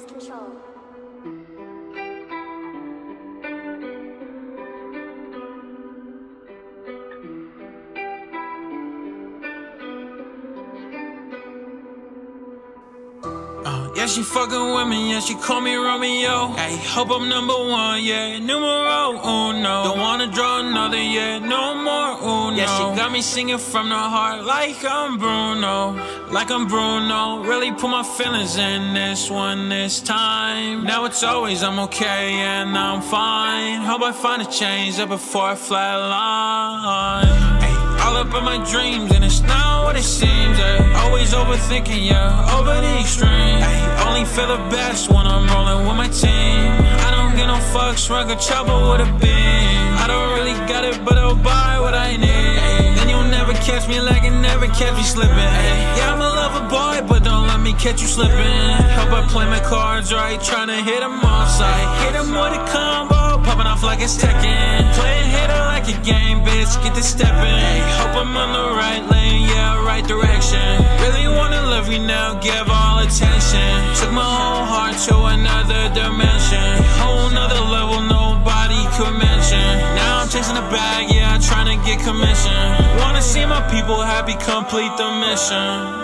lose control. Yeah, she fucking with me, yeah, she call me Romeo. Ay, hope I'm #1, yeah, numero uno. Don't wanna draw another, yeah, no more uno. Yeah, she got me singing from the heart like I'm Bruno. Like I'm Bruno, really put my feelings in this one this time. Now it's always I'm okay and I'm fine. Hope I find a change up before I flatline. All up in my dreams and it's not what it seems, always overthinking, yeah, over the extreme. Only feel the best when I'm rolling with my team. I don't get no fucks, run good trouble with a beam. I don't really got it, but I'll buy what I need. Then you'll never catch me lagging, never catch me slipping. Yeah, I'm a lover boy, but don't let me catch you slipping. Hope I play my cards right, tryna hit them off sight. Hit them with a combo, popping off like it's Tekken. Playing hitter like a game, bitch, get this stepping. Hope I'm on the right lane, yeah, right direction. Really wanna love you now, give all attention. Took my whole heart to another dimension. Whole nother level nobody could mention. Now I'm chasing the bag, yeah, trying to get commission. Wanna see my people happy, complete the mission.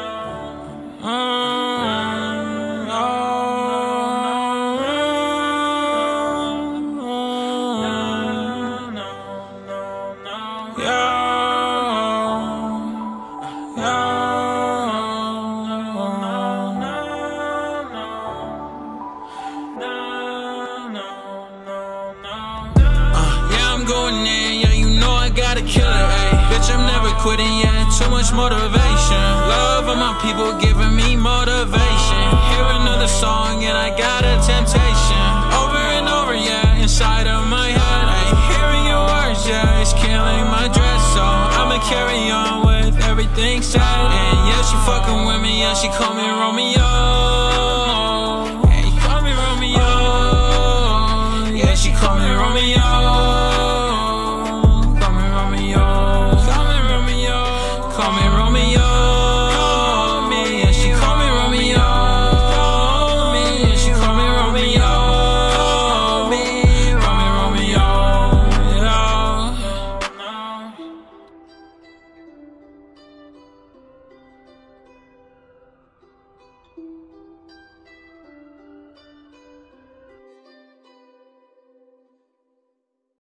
Going in, yeah, you know I gotta kill it, ayy. Bitch, I'm never quitting, yeah, too much motivation. Love of my people giving me motivation. Hear another song and I got a temptation. Over and over, yeah, inside of my head, ayy. Hearing your words, yeah, it's killing my dress. So I'ma carry on with everything said. And yeah, she fucking with me, yeah, she call me Romeo. Hey, call me Romeo. Yeah, she call me Romeo.